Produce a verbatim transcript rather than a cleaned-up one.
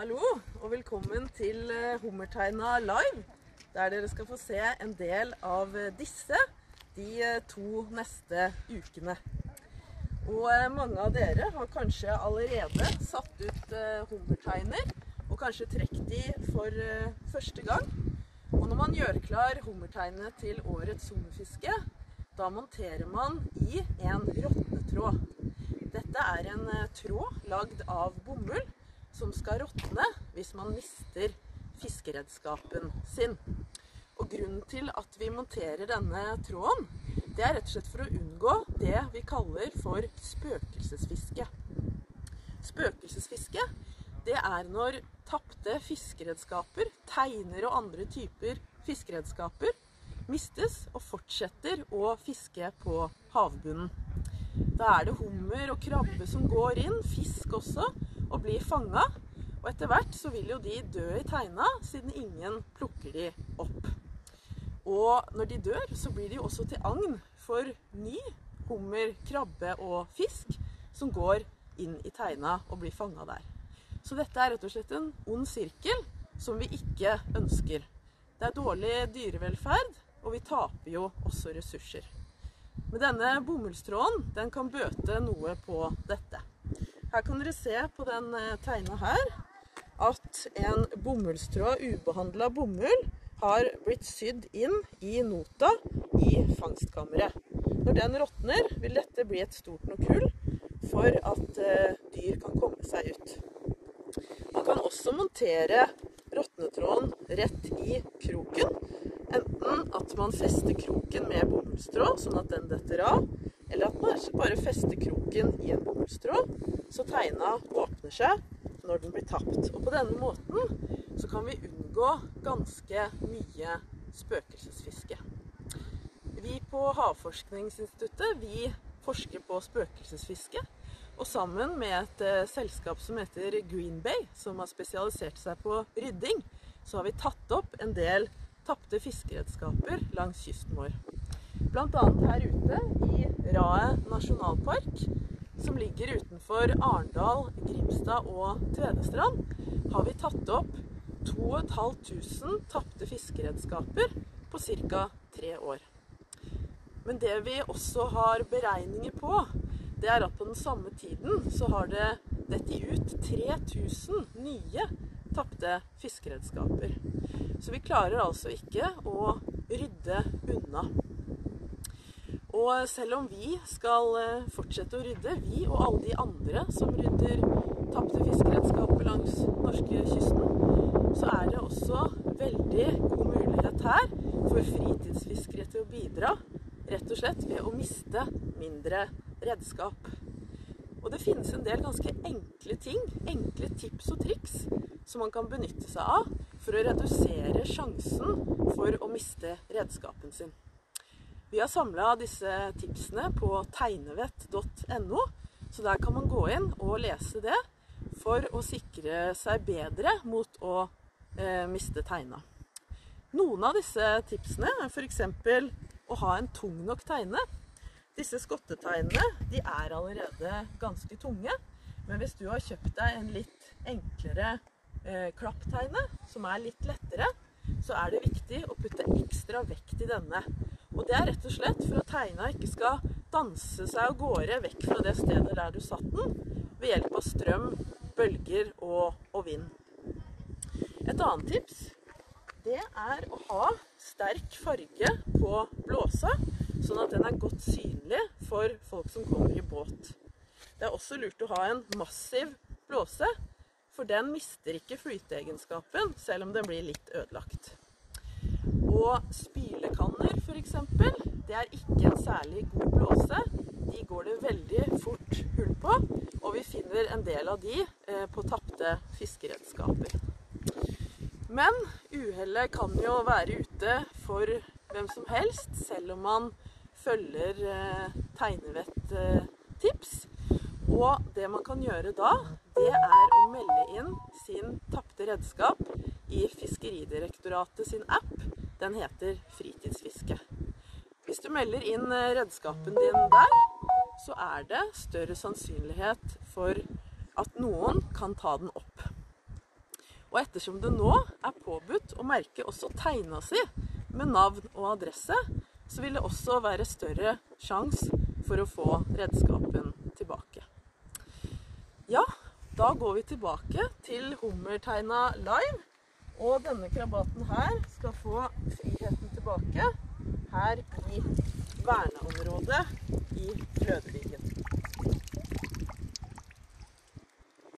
Hallo, og velkommen til Hummerteina Live, der dere skal få se en del av disse de to neste ukene. Og mange av dere har kanskje allerede satt ut hummerteiner, og kanskje trekt de for første gang. Og når man gjør klar hummerteinet til årets hummerfiske, da monterer man i en råtnetråd. Dette er en tråd lagd av bomull, som skal råtne hvis man mister fiskeredskapen sin. Og grunnen til at vi monterer denne tråden, det er rett og slett for å unngå det vi kaller for spøkelsesfiske. Spøkelsesfiske, det er når tapte fiskeredskaper, teiner og andre typer fiskeredskaper, mistes og fortsetter å fiske på havbunnen. Da er det hummer og krabbe som går inn, fisk også, og blir fanget, og etter hvert så vil jo de dø i teina, siden ingen plukker de opp. Og når de dør, så blir de også til agn for ny hummer, krabbe og fisk, som går inn i teina og blir fanget der. Så dette er rett og slett en ond sirkel, som vi ikke ønsker. Det er dårlig dyrevelferd, og vi taper jo også ressurser. Men denne bomullstråden, den kan bøte noe på dette. Her kan dere se på den tegna her, at en bomullstråd, ubehandlet bomull, har blitt sydd inn i nota i fangstkammeret. Når den råtner, vil dette bli et stort nok hull for at dyr kan komme seg ut. Man kan også montere råtnetråden rett i kroken, enten at man fester kroken med bomullstråd, sånn at den detter av, eller at man bare fester kroken i en bomullstråd, så teina åpner seg når den blir tapt. Og på denne måten så kan vi unngå ganske mye spøkelsesfiske. Vi på Havforskningsinstituttet, vi forsker på spøkelsesfiske, og sammen med et uh, selskap som heter Green Bay, som har spesialisert seg på rydding, så har vi tatt opp en del tapte fiskeredskaper langs kysten vår. Blant annet her ute i Raet nasjonalpark, som ligger utenfor Arendal, Grimstad og Tvedestrand, har vi tatt opp to og et halvt tusen tapte fiskeredskaper på cirka tre år. Men det vi også har beregninger på, det er at på den samme tiden så har det dette ut tre tusen nye tapte fiskeredskaper. Så vi klarer altså ikke å rydde unna. Og selv om vi skal fortsette å rydde, vi og alle de andre som rydder tapte fiskeredskaper langs norskekysten, så er det også veldig god mulighet her for fritidsfiskere til å bidra, rett og slett ved å miste mindre redskap. Og det finnes en del ganske enkle ting, enkle tips og triks, som man kan benytte seg av for å redusere sjansen for å miste redskapen sin. Vi har samlet disse tipsene på tegnevett punktum no, så der kan man gå inn og lese det for å sikre seg bedre mot å eh, miste teina. Noen av disse tipsene er for eksempel å ha en tung nok teine. Disse skotteteinene, de er allerede ganske tunge, men hvis du har kjøpt deg en litt enklere eh, klappteine, som er litt lettere, så er det viktig å putte ekstra vekt i denne. Og det er rett og slett for at teina ikke skal danse seg av gårde vekk fra det stedet der du satt den, ved hjelp av strøm, bølger og, og vind. Et annet tips, det er å ha sterk farge på blåsa, sånn at den er godt synlig for folk som kommer i båt. Det er også lurt å ha en massiv blåse, for den mister ikke flyteegenskapen, selv om den blir litt ødelagt. Og spylekanner for eksempel, det er ikke en særlig god blåse. De går det veldig fort hull på, og vi finner en del av de eh, på tapte fiskeredskaper. Men uhellet kan jo være ute for hvem som helst, selv om man følger eh, tegnevett-tips. Og det man kan gjøre da, det er å melde inn sin tapte redskap i Fiskeridirektoratet sin app. Den heter Fritidsfiske. Hvis du melder inn redskapen din der, så er det større sannsynlighet for at noen kan ta den opp. Og ettersom det nå er påbudt å merke også tegna si med navn og adresse, så vil det også være større sjans for å få redskapen tilbake. Ja, da går vi tilbake til hummertegna live, og denne krabaten her skal få friheten tilbake her i verneområdet i Rødevigen.